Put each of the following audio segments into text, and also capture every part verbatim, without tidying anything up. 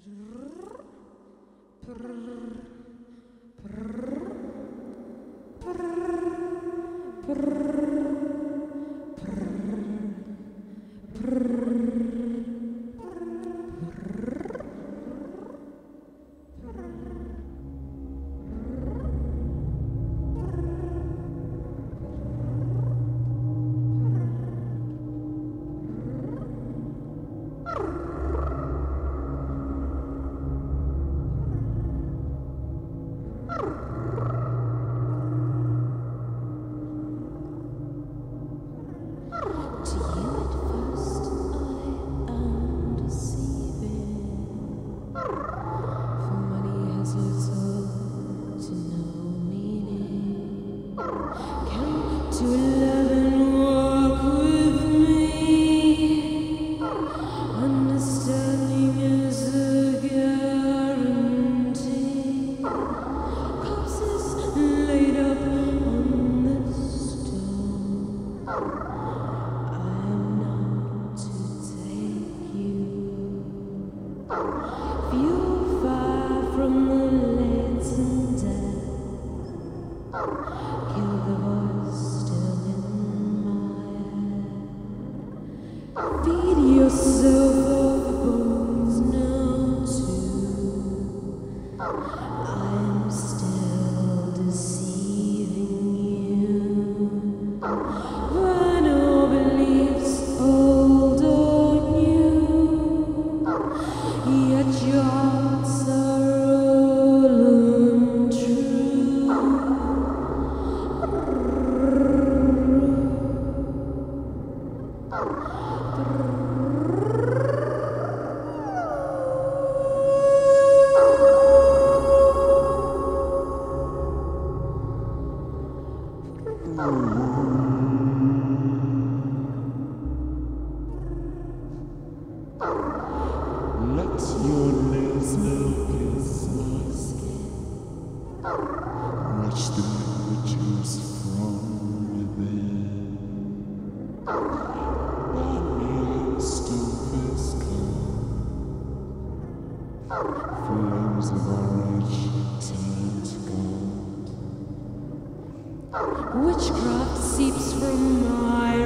Witchcraft seeps from my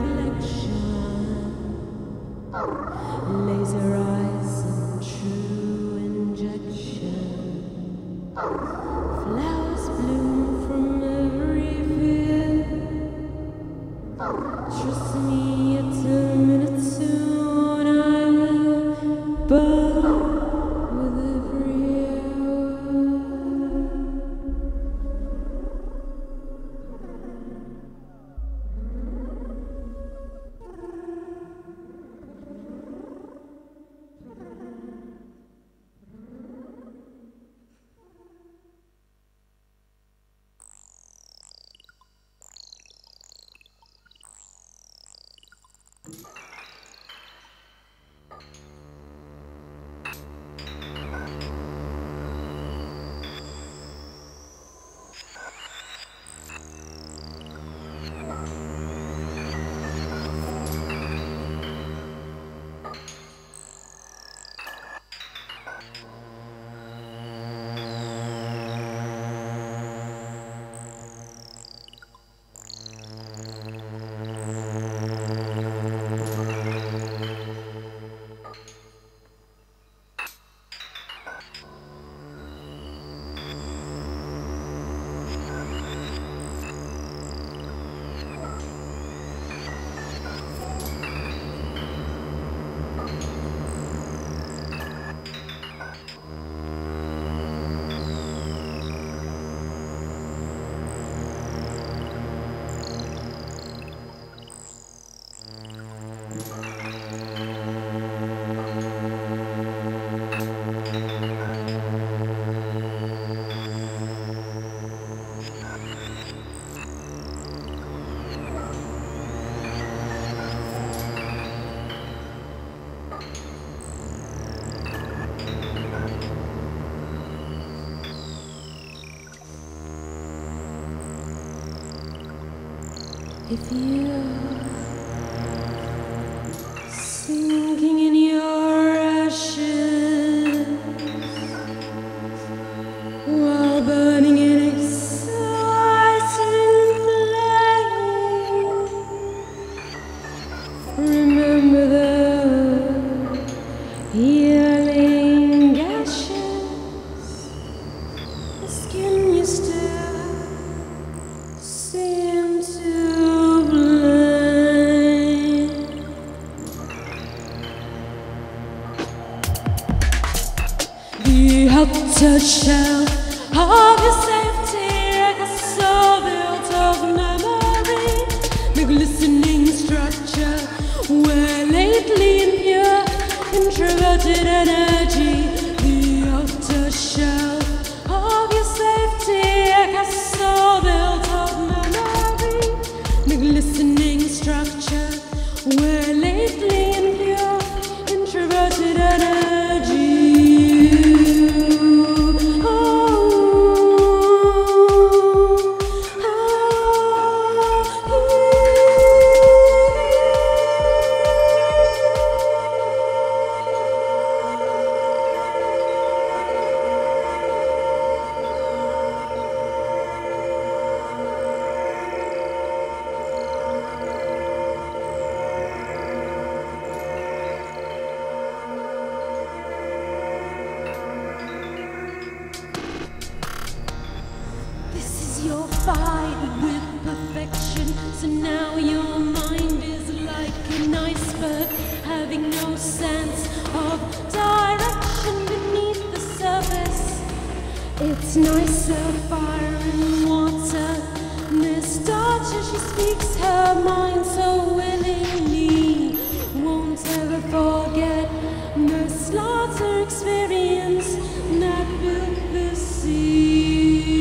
reflection, laser eyes and true injection. Flowers bloom from every field. Trust me, it's a minute soon I will burn with every hour. If you're sinking in your ashes, The outer shell of your safety, like a soul built of memory, the glistening structure where lately impure, introverted energy. The outer shell of your safety, like a soul built of memory, the glistening structure where lately impure, introverted energy. Your fight with perfection, so now your mind is like an iceberg, having no sense of direction beneath the surface. It's nicer fire and water. Miss Dodger, she speaks her mind so willingly, won't ever forget the slaughter experience that built the sea.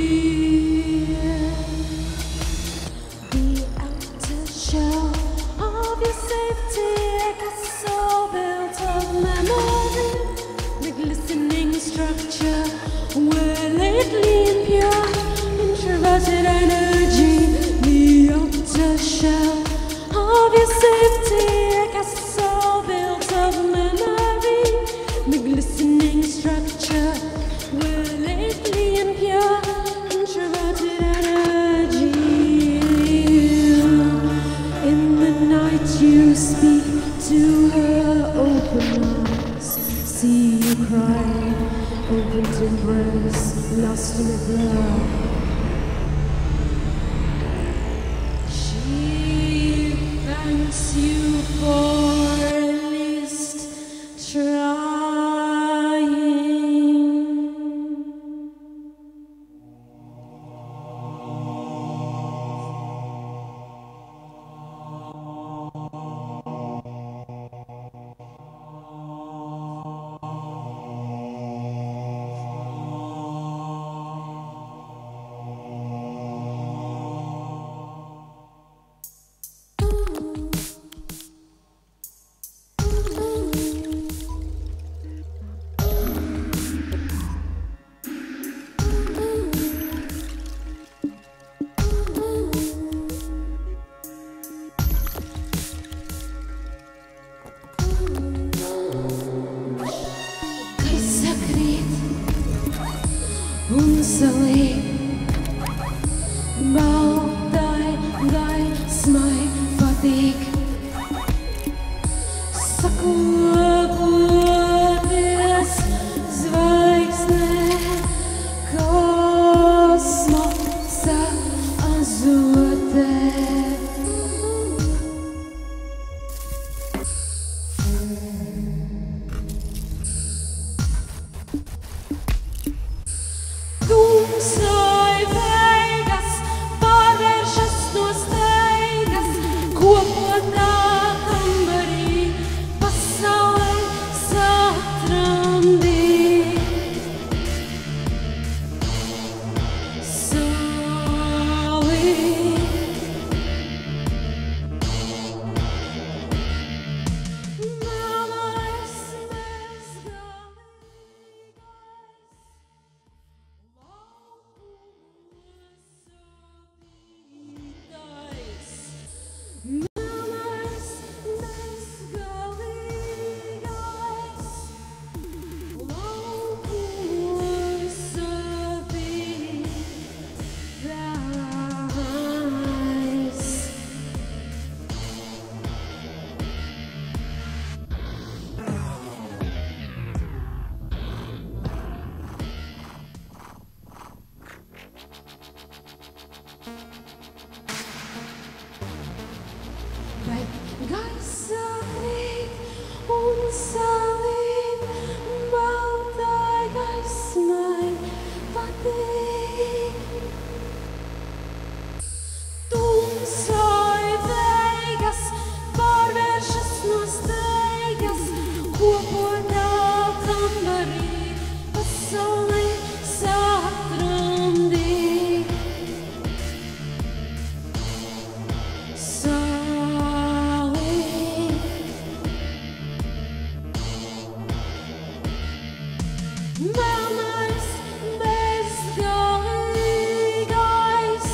Where lately impure, introverted energy, the outer shell of your safety, like a soul built of memory, the glistening structure, where lately impure, introverted energy. In the night you speak to her open eyes, see you cry, open to embrace, lost in a blur. She thanks you for at least trying. Unsalig, bouw thy, thy smij fatig. Sakugudis zwijsne kosmosa azurte. Tumsai veigas, pārvēršas no steigas, kopotā kambarī, pasaulē satrandī. Solī. Mamais Unsalig, bautai gais Mamas bez galīgais,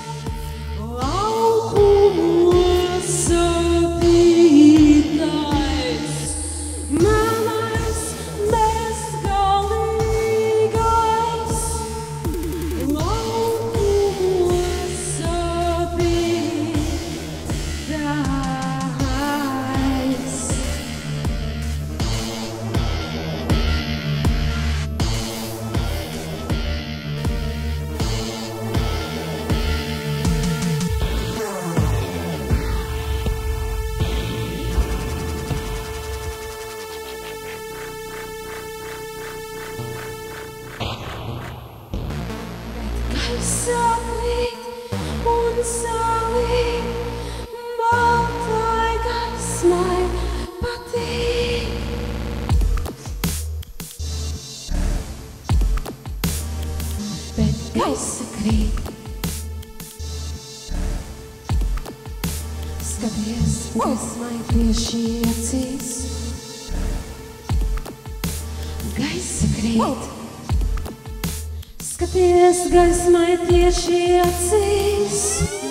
laukumu sapītais. Mamas bez galīgais, laukumu sapītais. Sakrīt un salīt, baltai gaismai patīk. Bet gaisa krīt, skaties gaismai tieši acīs. Gaisa krīt, skaties gaismai tieši acīs.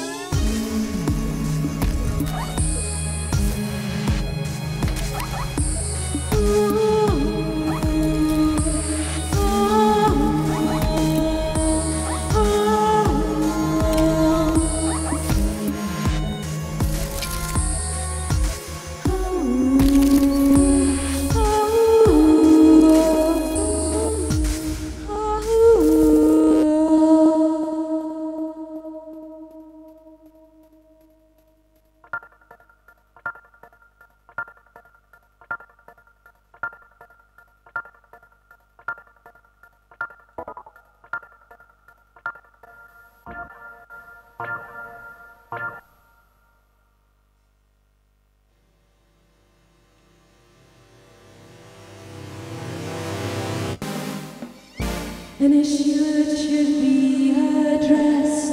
And it should, should be addressed,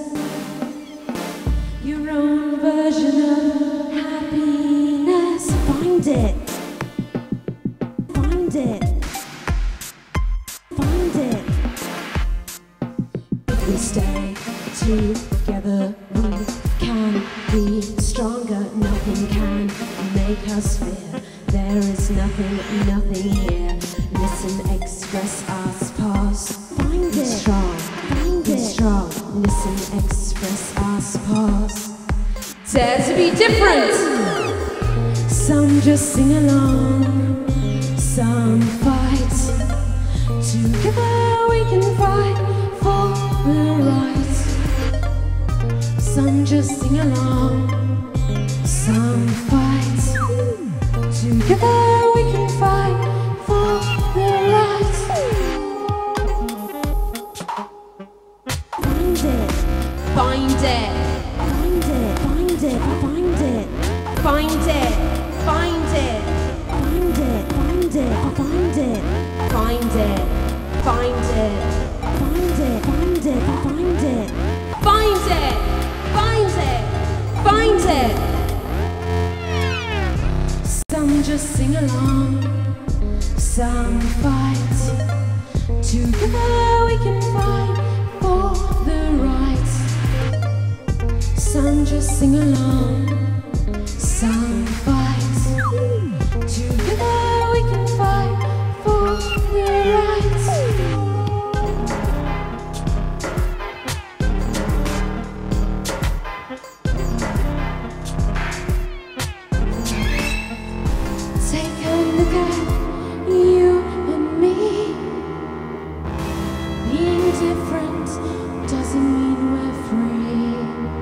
your own version of happiness. Find it, find it, find it. If we stay together, we can be stronger. Nothing can make us fear. There is nothing, nothing here. Listen, express us past. Find it. Strong. Find it. Strong. Listen, express us past. Dare to be different. Some just sing along. Some fight. Together we can fight for the right. Some just sing along. Some fight. Together we can fight for the right. Find it, find it, find it, find it, find it, find it, find it, find it, find it, find it, find it, find it, find it, find it, find it, find it, find it, find it. Some just sing along, some fight. Together we can fight for the right. Some just sing along, some fight. Together we can fight for the right. Take a look at you and me. Being different doesn't mean we're free.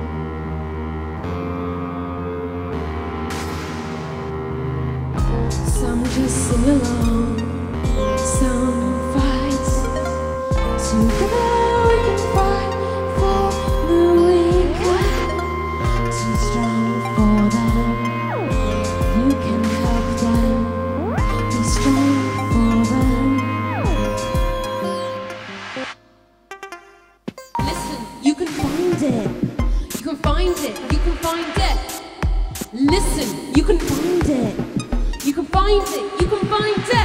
Some just sing along, some fight. Together we can fight for the weaker. Too strong for them. You can help them. Be strong for them. Listen, you can find it. You can find it. You can find it. Listen, you can find it. You can find it. You can find it.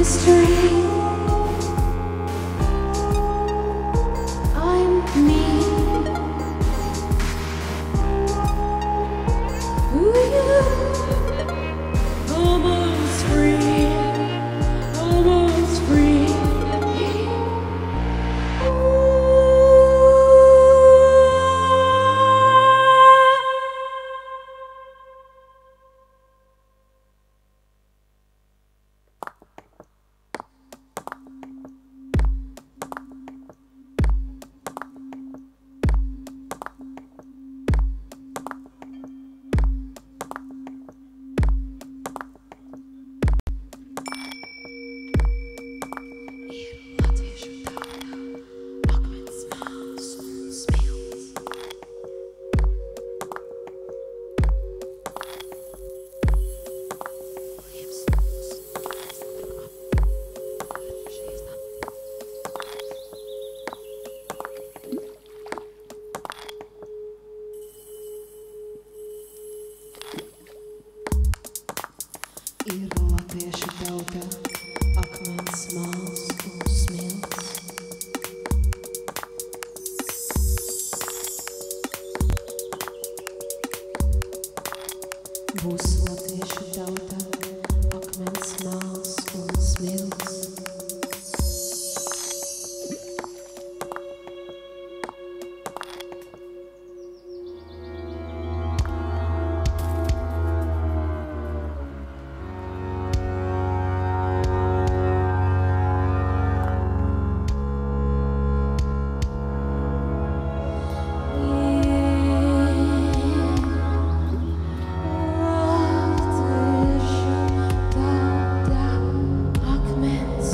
Akmens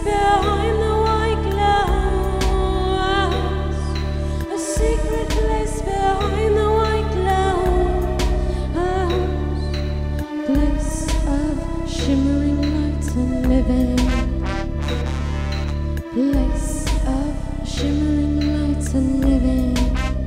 behind the white clouds, a secret place behind the white clouds, place of shimmering light and living, place of shimmering light and living.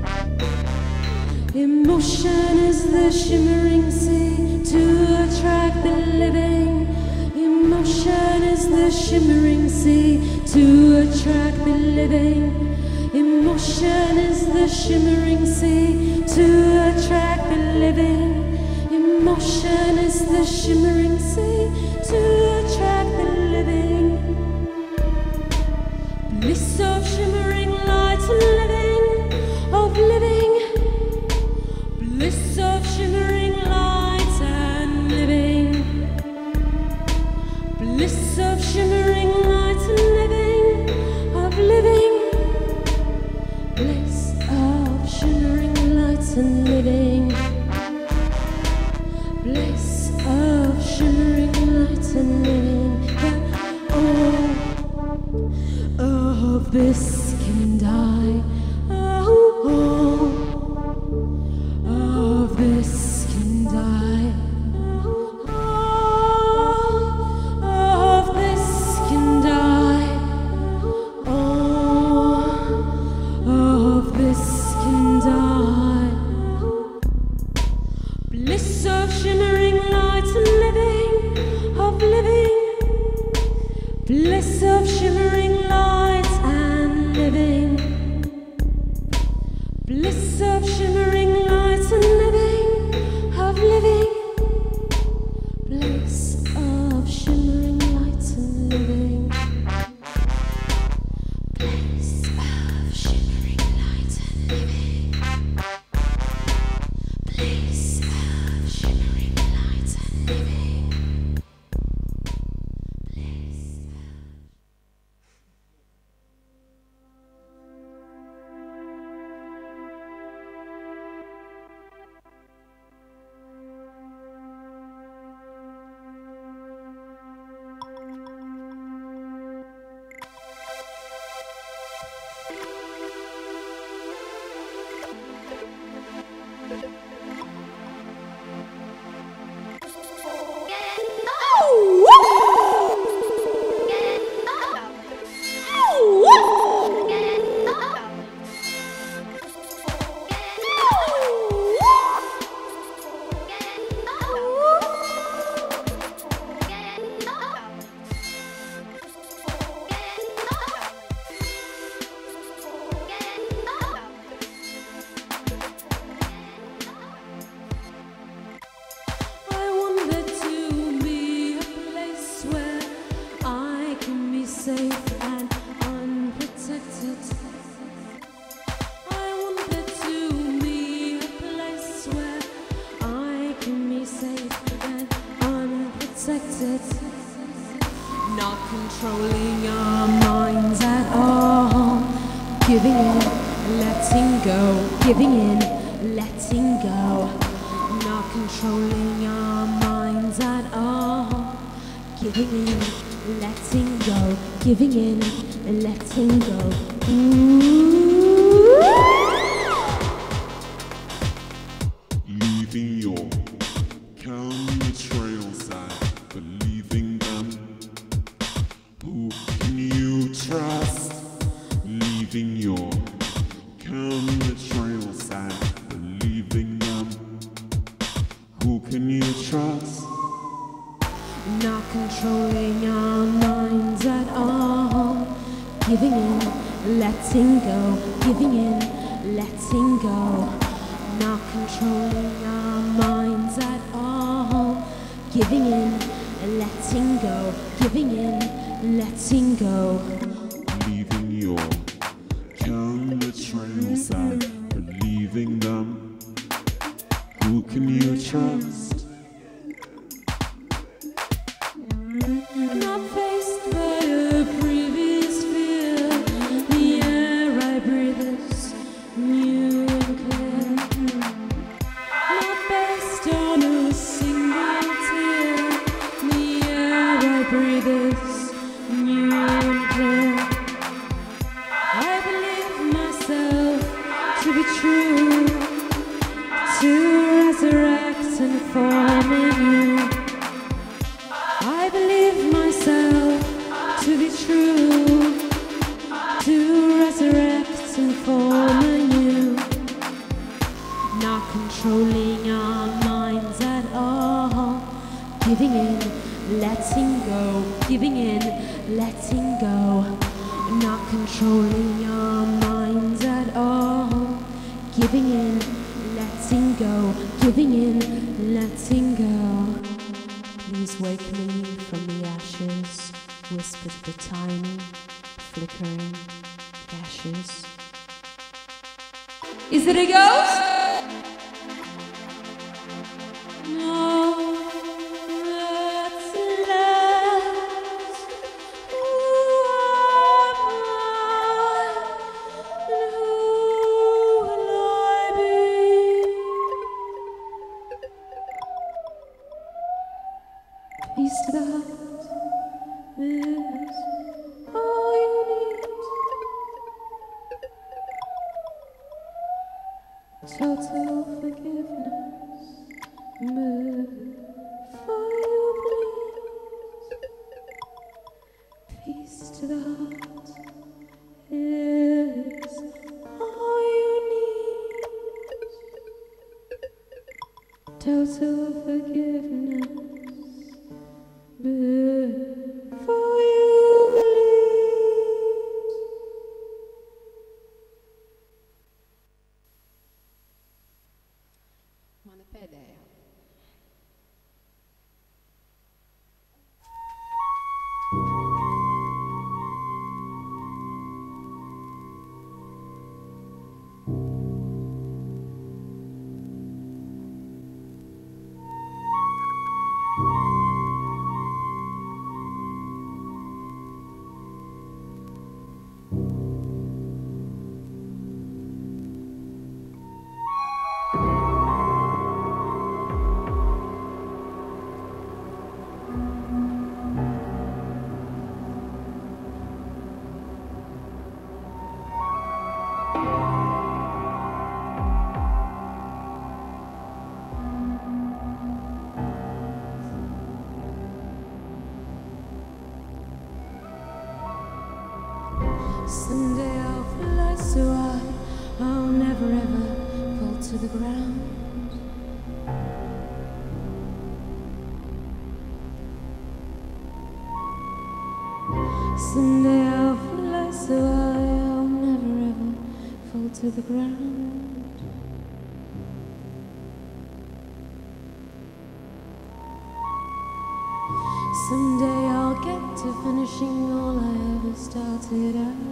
Emotion is the shimmering sea to attract the living. Emotion is the shimmering sea to attract the living. Emotion is the shimmering sea to attract the living. Emotion is the shimmering sea to attract the living. Bliss of shimmering light and living, of living. Bliss of shimmering light and living. Bliss of shimmering light and living, of living. Bliss of shimmering light and living. Bliss of shimmering light and living. But all of this can die. Oh, oh, of this can die. Bliss of shimmering light and living. Bliss of shimmering light and living, of living. Bliss of shimmering light and living. Bliss of shimmering light and living. Bliss of shimmering light and living. Not controlling our minds at all. Giving in, letting go. Giving in, letting go. Not controlling our minds at all. Giving in, letting go. Giving in, letting go. Ooh. Leaving your chemtrails and believing them. Who can you trust? Leaving your chemtrails and believing them. Who can you trust? Not controlling our minds at all. Giving in, letting go. Giving in, letting go. Not controlling our minds at all. Giving in, letting go. Giving in, letting go. Leaving your chemtrails and believing them. Who can you trust? Not faced by a previous fear. The air I breathe is new and clear. Not based on a single tear. The air I breathe is new and true, to resurrect and form anew, not controlling our minds at all, giving in, letting go, giving in, letting go, not controlling our minds at all, giving in, letting go, giving in, letting go. Please wake me from the ashes, whispered the tiny, flickering ashes. Is it a ghost? No, that's left. Who am I? And who will I be? Peace to the heart is all you need. Total forgiveness, move for you please. Peace to the heart is all you need. Total forgiveness, move for you please. Manda pé ideia. Someday I'll fly so high, I'll never ever fall to the ground. Someday I'll fly so high, I'll never ever fall to the ground. Someday I'll get to finishing all I ever started out.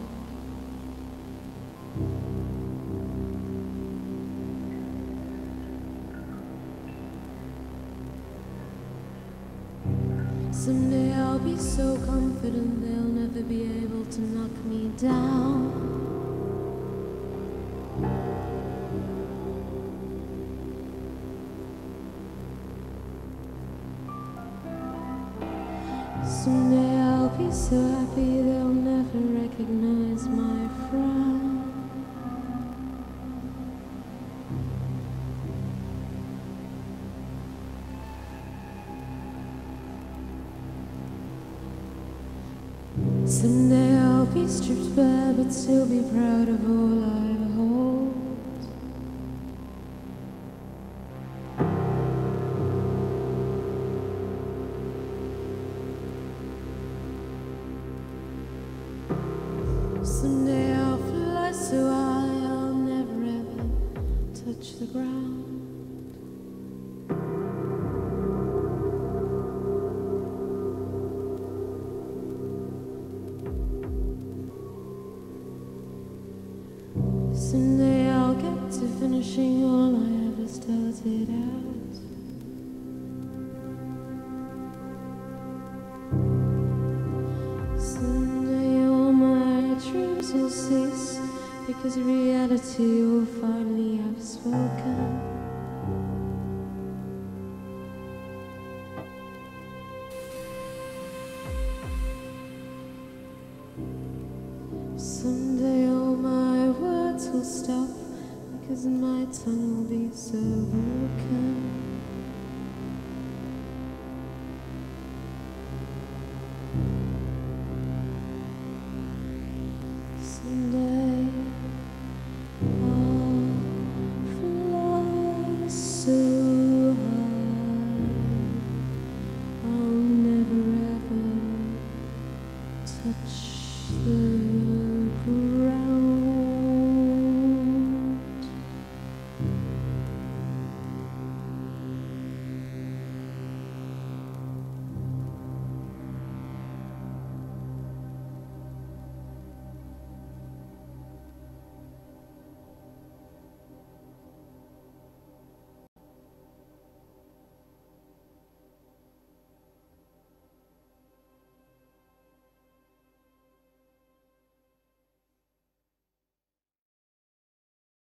Someday I'll be so confident they'll never be able to knock me down. Someday I'll be so happy they'll never recognize my frown. Someday I'll be stripped bare but still be proud of all I hold. Someday I'll fly so high I'll never ever touch the ground. Someday I'll get to finishing all I ever started out. Someday all my dreams will cease because reality will finally have spoken. Someday all my words will stop because my tongue will be so broken.